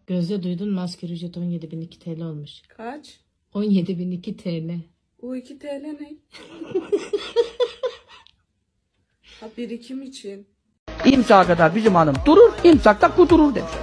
Gözde duydun mu, asgari ücret 17.002 TL olmuş. Kaç? 17.002 TL. O 2 TL ne? Ha, birikim için. İmsağa kadar bizim hanım durur, imsakta kudurur demiş.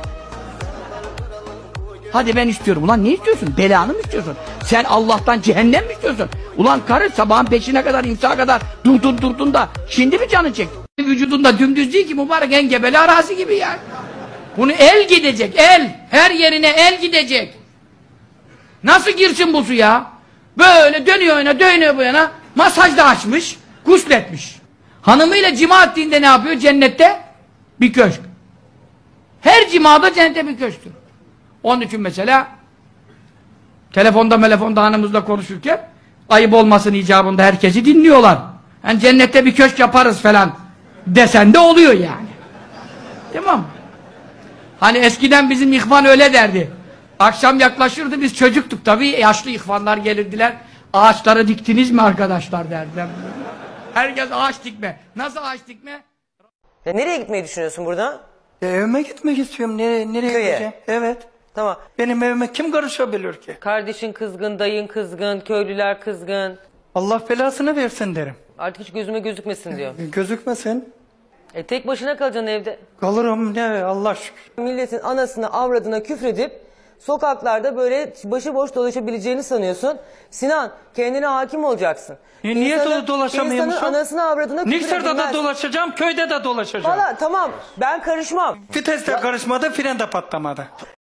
Hadi ben istiyorum. Ulan ne istiyorsun? Belanı mı istiyorsun? Sen Allah'tan cehennem mi istiyorsun? Ulan karı sabahın 5'ine kadar, imsağa kadar durdun da şimdi mi canın çekti? Vücudunda dümdüz değil ki, mübarek engebeli arazi gibi ya. Bunu el gidecek, el. Her yerine el gidecek. Nasıl girsin bu su ya? Böyle dönüyor yana, dönüyor bu yana. Masaj da açmış, gusletmiş. Hanımıyla cima ettiğinde ne yapıyor? Cennette bir köşk. Her cimada cennette bir köşktür. Onun için mesela telefonda hanımızla konuşurken ayıp olmasın icabında herkesi dinliyorlar. Yani cennette bir köşk yaparız falan desen de oluyor yani. Tamam. Hani eskiden bizim ihvan öyle derdi. Akşam yaklaşırdı, biz çocuktuk tabii, yaşlı ihvanlar gelirdiler. Ağaçları diktiniz mi arkadaşlar derdiler. Herkes ağaç dikme. Nasıl ağaç dikme? Ya nereye gitmeyi düşünüyorsun burada? Evime gitmek istiyorum. Nereye Köye. gideceğim? Evet. Tamam. Benim evime kim karışabilir ki? Kardeşin kızgın, dayın kızgın, köylüler kızgın. Allah belasını versin derim. Artık hiç gözüme gözükmesin diyor. Gözükmesin. Tek başına kalacaksın evde. Kalırım ne Allah şükür. Milletin anasına, avradına küfredip sokaklarda böyle başıboş dolaşabileceğini sanıyorsun. Sinan, kendine hakim olacaksın. Niye dolaşamıyormuşum? İnsanın anasına, avradına küfür Niksar'da da edilmez. dolaşacağım, köyde de dolaşacağım. Valla tamam, ben karışmam. Vites de karışmadı, fren de patlamadı.